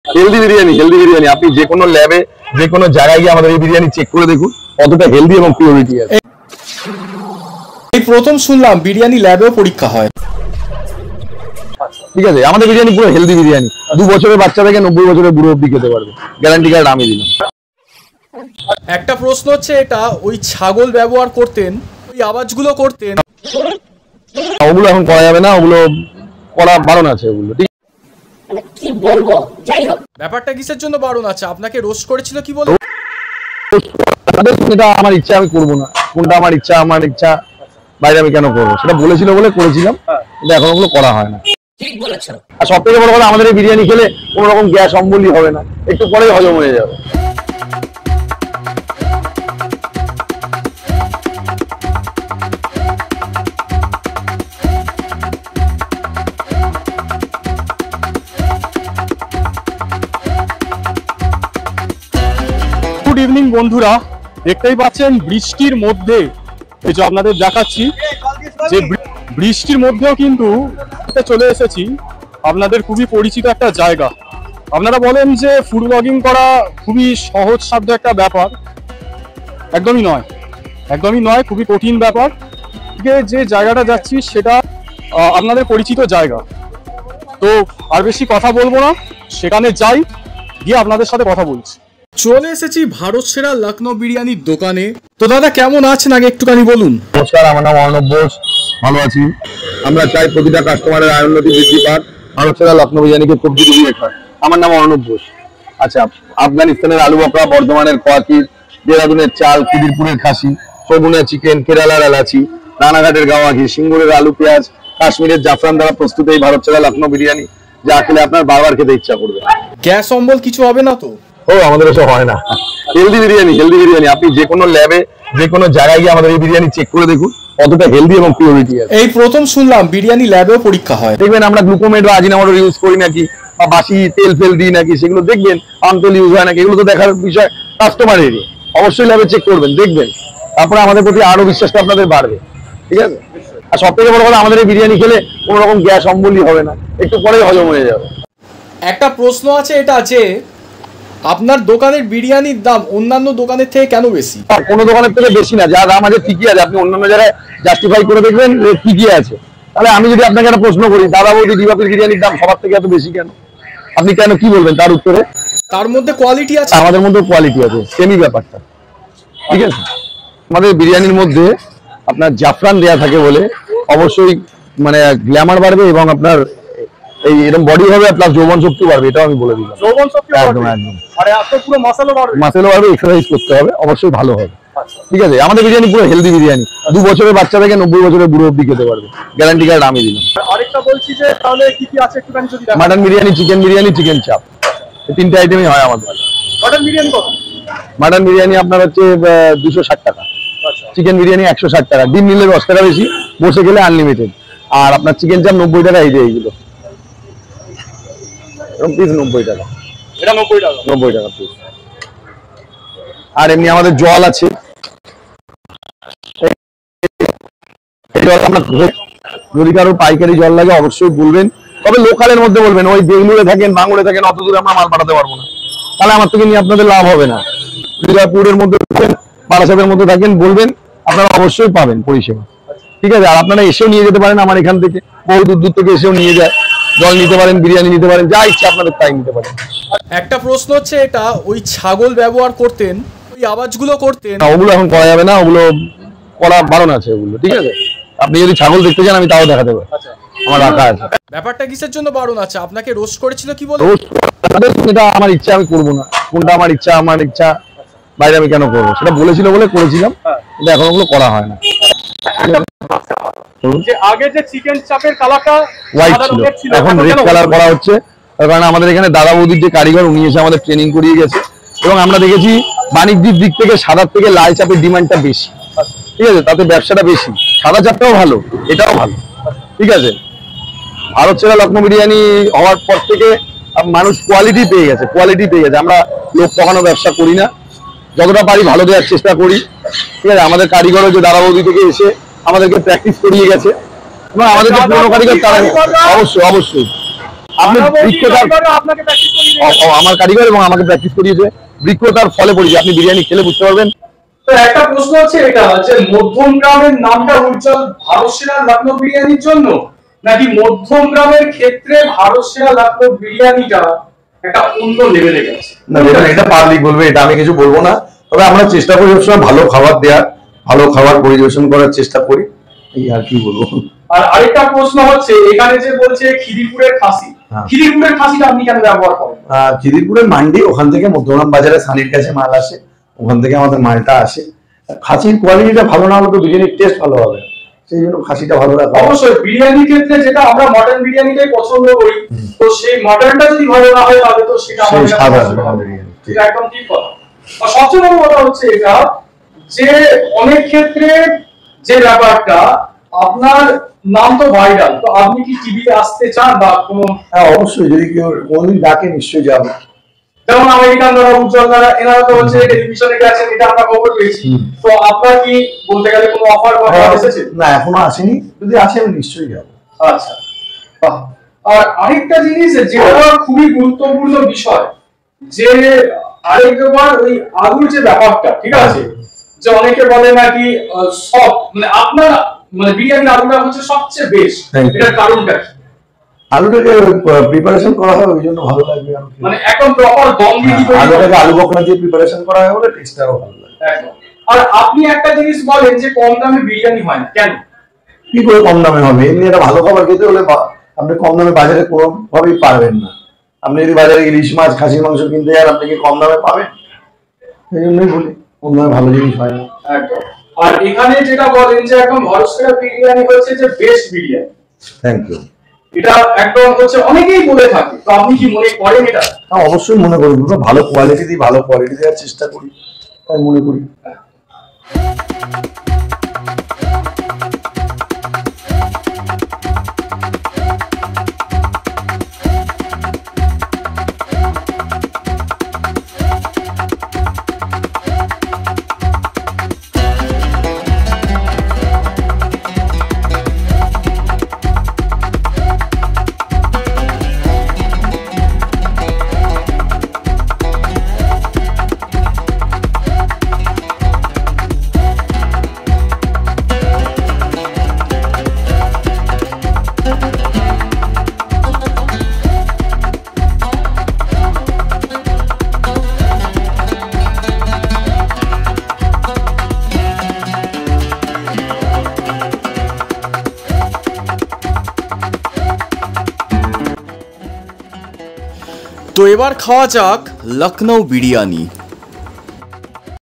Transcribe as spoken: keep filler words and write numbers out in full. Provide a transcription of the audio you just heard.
Healthy biryani, healthy biryani আপনি যে কোনো ল্যাবে যে কোনো জায়গায় গিয়ে আমাদের এই বিরিয়ানি চেক করে দেখুন কতটা হেলদি এবং পিওরিটি আছে। এই প্রথম শুনলাম বিরিয়ানি ল্যাবেও পরীক্ষা হয়। ঠিক আছে, আমাদের বিরিয়ানি পুরো হেলদি বিরিয়ানি, দু বছরের বাচ্চা থেকে নব্বই বছরের বুড়ো অব্দি খেতে পারবে, গ্যারান্টি কার্ড আমি দিলাম। একটা প্রশ্ন হচ্ছে, এটা ওই ছাগল ব্যবহার করতেন, ওই আওয়াজগুলো করতেন, ওগুলো এখন করা যাবে না, ওগুলো করা বারণ আছে ওগুলো। ঠিক কি বলবো, যাই হোক ব্যাপারটা কিসের জন্য বারণ আছে? আপনাকে রোস্ট করেছিল কি বলে? এটা আমার ইচ্ছা, আমি করবো না, কোনটা আমার ইচ্ছা, আমার ইচ্ছা বাইরে আমি কেন করবো, সেটা বলেছিল বলে করেছিলাম, কিন্তু এখন ওগুলো করা হয় না। ঠিক বলেছো। আর সব থেকে বড় কথা, আমাদের এই বিরিয়ানি খেলে কোনো রকম গ্যাস অম্বলি হবে না, একটু পরেই হজম হয়ে যাবে। গুড ইভিনিং বন্ধুরা, দেখতেই পাচ্ছেন বৃষ্টির মধ্যে এই যে আপনাদের দেখাচ্ছি যে বৃষ্টির মধ্যেও কিন্তু চলে এসেছি আপনাদের খুবই পরিচিত একটা জায়গা। আপনারা বলেন যে ফুড ব্লগিং করা খুবই সহজসাধ্য একটা ব্যাপার, একদমই নয়, একদমই নয়, খুবই কঠিন ব্যাপার। যে জায়গাটা যাচ্ছি সেটা আপনাদের পরিচিত জায়গা, তো আর বেশি কথা বলবো না, সেখানে যাই, গিয়ে আপনাদের সাথে কথা বলছি। চলে এসেছি ভারত সেরা লখনৌ বিরিয়ানির দোকানে। তো দাদা কেমন আছেন আগে একটুখানি বলুন। নমস্কার, আমার নাম অর্ণব বোস, ভালো আছি। আমরা চাই প্রতিটা কাস্টমারের আয়োন্নতি বৃদ্ধি পাক, ভারত সেরা লখনৌ বিরিয়ানিকে খুব দ্রুত খায়। আমার নাম অর্ণব বোস। আচ্ছা, আফগানিস্তানের আলু বকরা, বর্ধমানের কোয়াকির, দেরাদুনের চাল, খিদিরপুরের খাসি, সগুনা চিকেন, কেরালার এলাচি, রানাঘাটের গাওয়া ঘি, সিঙ্গুরের আলু পেঁয়াজ, কাশ্মীরের জাফরান দ্বারা প্রস্তুত এই ভারত সেরা লখনৌ বিরিয়ানি, যা খেলে আপনার বারবার খেতে ইচ্ছা করবে। গ্যাস অম্বল কিছু হবে না তো? ও আমাদের এসব হয় না, হেলদি বিরিয়ানি, হেলদি বিরিয়ানি আপনি যে কোনো ল্যাবে যে কোনো জায়গায় গিয়ে আমাদের এই বিরিয়ানি চেক করে দেখুন কতটা হেলদি এবং পিওরিটি আছে। এই প্রথম শুনলাম বিরিয়ানি ল্যাবেও পরীক্ষা হয়। দেখবেন আমরা গ্লুকোমেট বা আজিনামোটো ইউজ করি নাকি, বা বাসি তেল ফেল দিই নাকি, সেগুলো দেখবেন আমতেল ইউজ হয় নাকি, এগুলো তো দেখার বিষয় কাস্টমারেরই। অবশ্যই ল্যাবে চেক করবেন, দেখবেন, তারপরে আমাদের প্রতি আরো বিশ্বাসটা আপনাদের বাড়বে। ঠিক আছে, আর সব থেকে বড় কথা, আমাদের এই বিরিয়ানি খেলে কোনো রকম গ্যাস অম্বলি হবে না, একটু পরেই হজম হয়ে যাবে। একটা প্রশ্ন আছে, এটা আছে, আপনার দোকানের বিরিয়ানির দাম অন্যান্য দোকানের থেকে কেন বেশি? কোনো দোকানের থেকে বেশি না, যা দাম আছে ঠিকই আছে, আপনি অন্যান্য জায়গায় জাস্টিফাই করে দেখবেন ঠিকই আছে। তাহলে আমি যদি আপনাকে একটা প্রশ্ন করি, দাদা বৌদি ডিবাপির বিরিয়ানির দাম সবার থেকে এত বেশি কেন, আপনি কেন কি বলবেন তার উত্তরে? তার মধ্যে কোয়ালিটি আছে, আমাদের মধ্যে কোয়ালিটি আছে, সেমি ব্যাপারটা। ঠিক আছে, আমাদের বিরিয়ানির মধ্যে আপনার জাফরান দেয়া থাকে বলে অবশ্যই মানে গ্ল্যামার বাড়বে এবং আপনার এই এরকম বডি হবে, প্লাস যৌবন শক্তি বাড়বে, এটাও আমি বলে দিলাম। যৌবন শক্তি একদম একদম, আরে আপনি পুরো মাসেলও বাড়বে, মাসেলও বাড়বে, এক্সারসাইজ করতে হবে, অবশ্যই ভালো হবে। ঠিক আছে, আমাদের বিরিয়ানি পুরো হেলদি বিরিয়ানি, দু বছরের বাচ্চা থেকে নব্বই বছরের বুড়ো অব্দি খেতে পারবে, গ্যারান্টি কার্ড আমি দিলাম। আরেকটা বলছি যে তাহলে কি কি আছে একটুখানি যদি দেখান। Mutton biryani, chicken biryani, chicken chaap, এই তিনটে আইটেমই হয় আমাদের। মাটন বিরিয়ানি কত? মাটন বিরিয়ানি আপনার হচ্ছে দুশো ষাট টাকা, চিকেন বিরিয়ানি একশো ষাট টাকা, ডিম নিলে দশ টাকা বেশি, বসে গেলে আনলিমিটেড। আর আপনার চিকেন চাপ নব্বই টাকা, এই যে এইগুলো পিস নব্বই টাকা, এটা নব্বই টাকা, নব্বই টাকা পিস। আর এমনি আমাদের জল আছে, যদি কারো পাইকারি জল লাগে অবশ্যই বলবেন, তবে লোকালের মধ্যে বলবেন, ওই বেঙ্গুলে থাকেন বাংলায় থাকেন অত দূরে আমরা মাল পাঠাতে পারবো না, তাহলে আমার থেকে নিয়ে আপনাদের লাভ হবে না। উদয়পুরের মধ্যে থাকেন, বারাসাতের মধ্যে থাকেন, বলবেন, আপনারা অবশ্যই পাবেন পরিষেবা। ঠিক আছে, আর আপনারা এসেও নিয়ে যেতে পারেন আমার এখান থেকে, বহু দূর দূর থেকে এসেও নিয়ে যায়, জল নিতে পারেন, বিরিয়ানি নিতে পারেন, যা ইচ্ছা আপনাদের তাই নিতে পারেন। একটা প্রশ্ন হচ্ছে, এটা ওই ছাগল ব্যবহার করতেন, ওই আওয়াজগুলো করতেন, ওগুলো এখন করা যাবে না, ওগুলো করা বারণ আছে ওগুলো। ঠিক আছে, আপনি যদি ছাগল দেখতে চান আমি তাও দেখাতে পারি, আমার রাখা আছে। ব্যাপারটা কিসের জন্য বারণ আছে? আপনাকে রোস্ট করেছিল কি বলে? এটা আমার ইচ্ছা, আমি করবো না, কোনটা আমার ইচ্ছা, আমার ইচ্ছা বাইরে আমি কেন করবো, সেটা বলেছিল বলে করেছিলাম, কিন্তু এখন ওগুলো করা হয় না। যে আগে যে চিকেন চাপের কালারটা হোয়াইট ছিল, এখন রেড কালার করা হচ্ছে, তার কারণে আমাদের এখানে দাদা বৌদির যে কারিগর উনি এসে আমাদের ট্রেনিং করিয়ে গেছে, এবং আমরা দেখেছি বাণিজ্যিক দিক থেকে সাদার থেকে লাল চাপের ডিমান্ডটা বেশি। ঠিক আছে, তাতে ব্যবসাটা বেশি, সাদা চাপটাও ভালো, এটাও ভালো। ঠিক আছে, ভারত সেরা লখনৌ বিরিয়ানি হওয়ার পর থেকে মানুষ কোয়ালিটি পেয়ে গেছে, কোয়ালিটি পেয়ে গেছে। আমরা লোক কখনো ব্যবসা করি না, যতটা পারি ভালো দেওয়ার চেষ্টা করি। ঠিক আছে, আমাদের কারিগরও যে দাদা বৌদি থেকে এসে আমাদেরকে প্র্যাকটিস করিয়ে গেছে, এবং আমাদের যে পুরনো কারিগর তারা অবশ্যই অবশ্যই আপনি বৃক্ষতার আপনাকে প্র্যাকটিস করিয়ে ও- ও আমার কারিগর এবং আমাকে প্র্যাকটিস করিয়েছে, বৃক্ষতার ফলে পড়েছে। আপনি বিরিয়ানি খেলে বুঝতে পারবেন। তো একটা প্রশ্ন হচ্ছে এটা যে মধ্যম গ্রামের নামটা উজ্জ্বল ভারত সেরা লখনৌ বিরিয়ানির জন্য, নাকি মধ্যম গ্রামের ক্ষেত্রে ভারত সেরা লখনৌ বিরিয়ানিটা একটা অন্য লেভেলে গেছে? না দেখুন, এটা পাবলিক বলবে, এটা আমি কিছু বলবো না। তবে আমরা চেষ্টা করি সবসময় ভালো খাবার দেওয়ার, ভালো খাবার পরিবেশন করার চেষ্টা করি, এই আর কি বলবো। আর আরেকটা প্রশ্ন হচ্ছে এখানে যে বলছে খিদিরপুরের খাসি, হ্যাঁ। খিদিরপুরের খাসিটা আপনি কেন ব্যবহার করেন? আহ, খিদিরপুরের মান্ডি, ওখান থেকে মধ্যগ্রাম বাজারে সানির কাছে মাল আসে, ওখান থেকে আমাদের মালটা আসে। খাসির কোয়ালিটিটা ভালো না হলে তো বিরিয়ানির টেস্ট ভালো হবে, সেই জন্য খাসিটা ভালো রাখা। অবশ্যই বিরিয়ানির ক্ষেত্রে যেটা আমরা মটন বিরিয়ানিটাই পছন্দ করি, তো সেই মটনটা যদি ভালো না হয় তাহলে তো সেটা সেই আমাদের স্বাদ কাছে আসবে পছন্দ না হবে না। বিরিয়ানি, ঠিক। এটা একদম ঠিক কথা। আর সবচেয়ে বড় কথা হচ্ছে এটা যে অনেক ক্ষেত্রে যে ব্যাপারটা আপনার নাম তো ভাইরাল, তো আপনি কি টিভিতে আসতে চান বা কোনো, হ্যাঁ অবশ্যই, যদি কেউ কোনদিন ডাকে নিশ্চয়ই যাবো। যেমন আমেরিকান দ্বারা উজ্জ্বল দ্বারা এনারা তো হচ্ছে টেলিভিশনে গেছেন, এটা আমরা খবর পেয়েছি। হুম। তো আপনার কি বলতে গেলে কোনো অফার বা হ্যাঁ, কল এসেছে? না এখনো আসেনি, যদি আসে আমি নিশ্চয়ই যাবো। আচ্ছা, বাহ। আর আরেকটা জিনিস যেটা খুবই গুরুত্বপূর্ণ বিষয়, যে আরেকবার ওই আলুর যে ব্যাপারটা, ঠিক আছে, যে অনেকে বলে নাকি সব মানে আপনার মানে বিরিয়ানির আলুটা হচ্ছে সবচেয়ে বেস্ট, Thank you. এটার কারণটা কি? আলুটাকে প্রিপারেশন করা হয় ওই জন্য ভালো লাগবে আমাকে। মানে একদম প্রপার দম দিয়ে কি তৈরি করা? আলুটাকে আলু বকরা দিয়ে প্রিপারেশন করা হয় বলে টেস্টটা আরো ভালো লাগে। একদম। আর আপনি একটা জিনিস বলেন যে কম দামে বিরিয়ানি হয় না, কেন? কি করে কম দামে হবে? এমনি একটা ভালো খাবার খেতে হলে বা- আপনি কম দামে বাজারে কোনোভাবেই পারবেন না। আপনি যদি বাজারে ইলিশ মাছ, খাসির মাংস কিনতে যান, আপনি কি কম দামে পাবেন? সেই জন্যই বলি কম দামে ভালো জিনিস হয় না। একদম। আর এখানে যেটা বলেন যে একদম ভারত সেরা বিরিয়ানি হচ্ছে যে বেস্ট বিরিয়ানি, থ্যাংক ইউ। এটা একদম হচ্ছে অনেকেই বলে থাকে, তো আপনি কি মনে করেন এটা? হ্যাঁ অবশ্যই মনে করি, দুটো ভালো কোয়ালিটি দিই, ভালো কোয়ালিটি দেওয়ার চেষ্টা করি, তাই মনে করি। তো এবার খাওয়া যাক লখনৌ বিরিয়ানি।